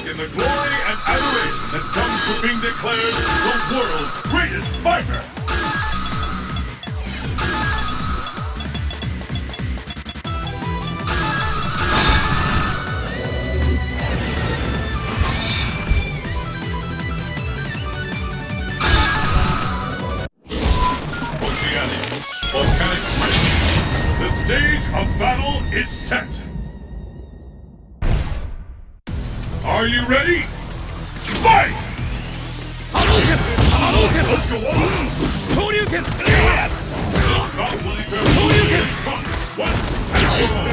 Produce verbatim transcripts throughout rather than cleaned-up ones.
in the glory and adoration that comes from being declared the world's greatest fighter. Oceanic Volcanic Rift. The stage of battle is set. Are you ready? Fight! Hadouken! Hadouken! Let's go on! Shoryuken! Not willing to Shoryuken! once and for all.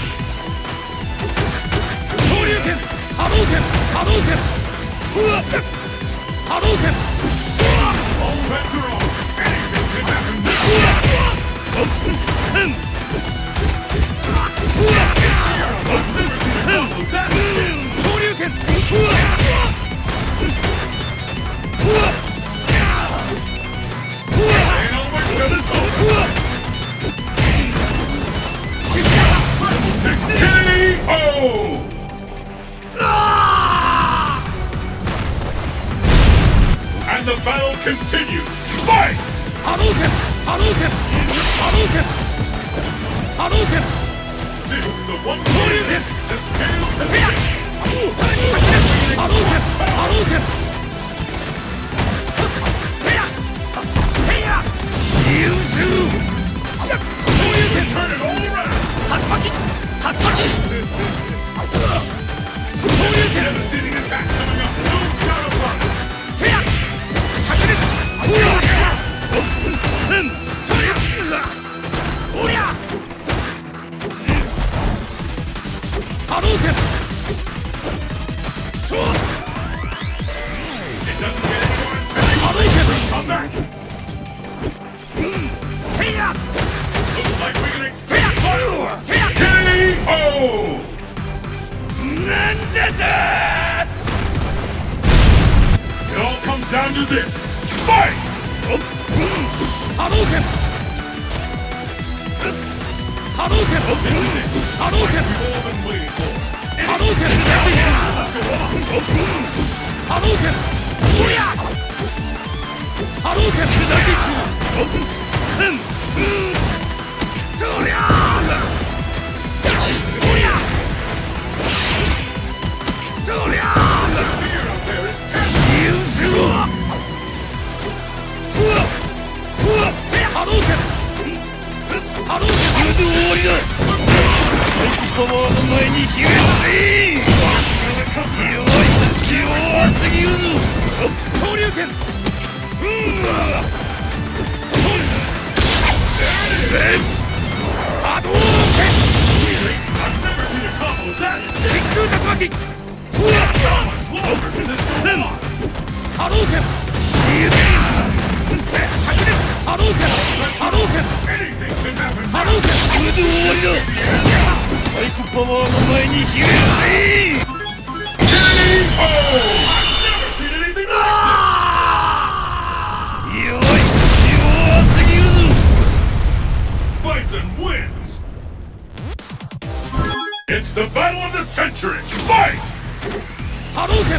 Shoryuken! Hadouken! Hadouken! Hadouken! All bets are off. Anything can happen now. I've never seen a combo that intense. Shoryuken! And over to the top. K O! And the battle continues. Fight! Hadouken! Hadouken! Hadouken! Hadouken! This is the one Shoryuken that scales the limit. Hadouken! Hadouken! Yuzuru! Shoryuken! Turn it all around. Tatsumaki! Tatsumaki! Shoryuken! Devastating attack coming up. No doubt about it. Hadouken! It doesn't get any more intense. Hadouken! Come back. Looks like we can expect fire. K O! It all comes down to this. Fight! Hadouken! Hadouken! This is it. Hadouken! We've all been waiting for. Hadouken! Hadouken! Hadouken! Fear up there is tense. Hadouken! Hadouken! Shoryuken! Hadouken! I've never seen a combo that intense. Kikku Tatsumaki! How much longer can this go on? Hadouken! Hadouken! Hadouken! Anything can happen now. Hadouken! K O! I've never seen anything like this. Bison wins. It's the battle of the century. Fight! Hadouken!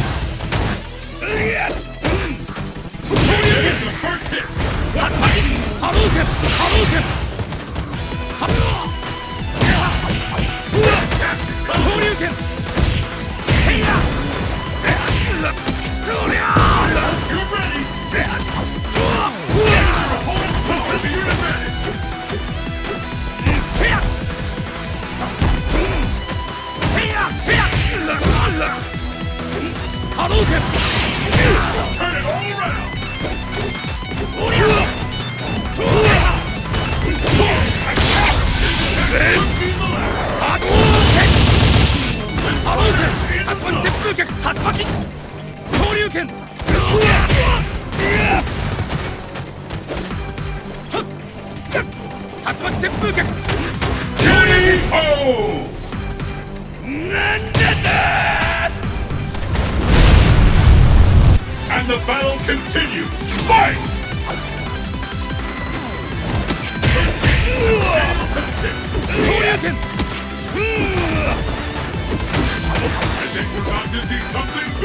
Here's the first hit. Tatsumaki! Hadouken! Hadouken! Shoryuken! Heya! You ready? Your opponent's power to your advantage. Heya! Heya! Heya! Hadouken! Turn it all around. Hadouken! Hadouken! Tatsumaki 旋風脚 Tatsumaki! Shoryuken! Tatsumaki 旋風脚 K O! And the battle continues. Fight! Shoryuken! I think we're about to see something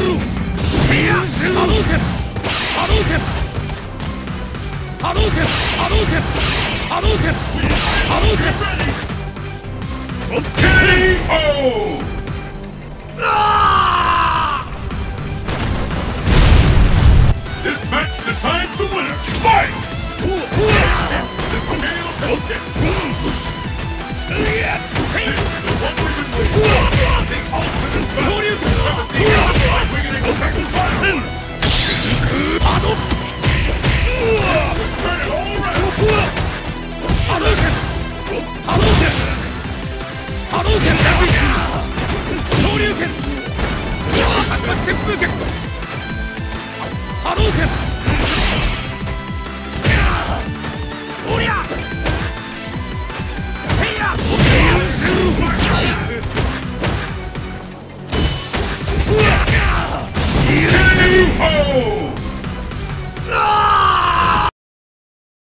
ルティア波動拳波動拳波動拳波動拳波動拳波動拳ケーオー! This match decides the winner! Fight! The scales have tipped! This is the one we've been waiting for! The ultimate battle! Never seen this fight beginning to back to fireworks! Turn it all around! Hadouken! Hadouken! Hadouken! Shoryuken! 竜巻旋風脚波動拳